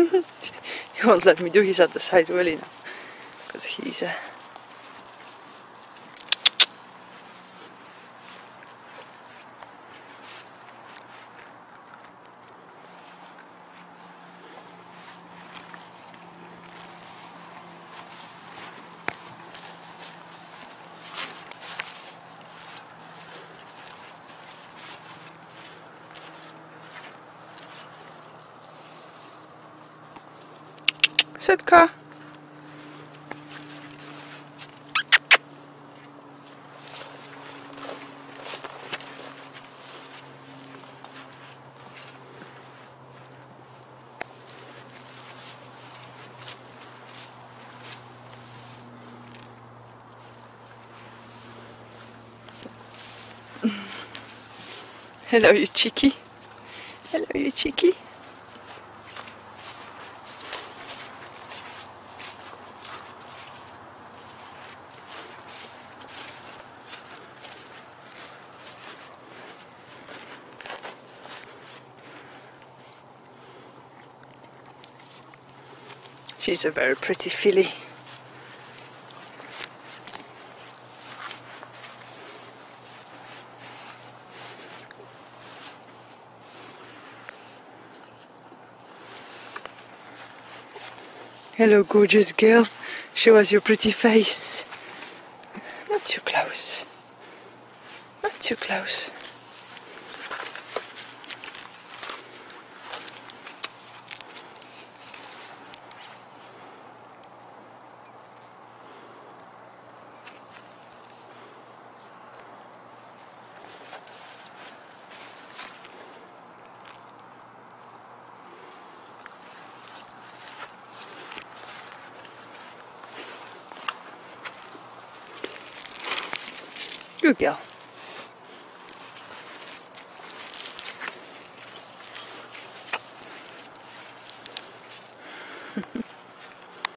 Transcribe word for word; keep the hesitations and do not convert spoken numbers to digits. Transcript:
He won't let me do. He's at the side really now. Because he's... Uh, Setka. Hello, you cheeky. Hello, you cheeky. She's a very pretty filly. Hello, gorgeous girl. Show us your pretty face. Not too close. Not too close. Good girl.